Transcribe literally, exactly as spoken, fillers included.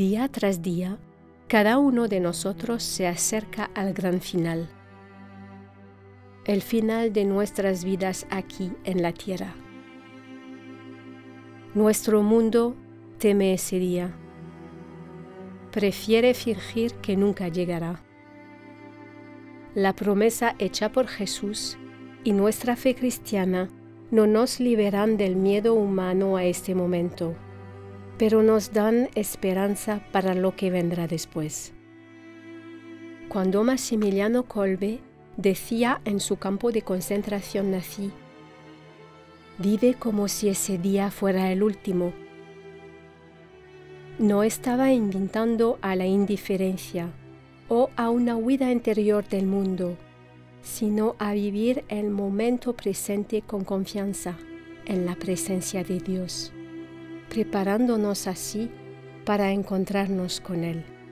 Día tras día, cada uno de nosotros se acerca al gran final, el final de nuestras vidas aquí en la tierra. Nuestro mundo teme ese día. Prefiere fingir que nunca llegará. La promesa hecha por Jesús y nuestra fe cristiana no nos liberan del miedo humano a este momento, pero nos dan esperanza para lo que vendrá después. Cuando Maximiliano Kolbe decía en su campo de concentración nazi: «Vive como si ese día fuera el último», no estaba invitando a la indiferencia o a una huida interior del mundo, sino a vivir el momento presente con confianza en la presencia de Dios, preparándonos así para encontrarnos con Él.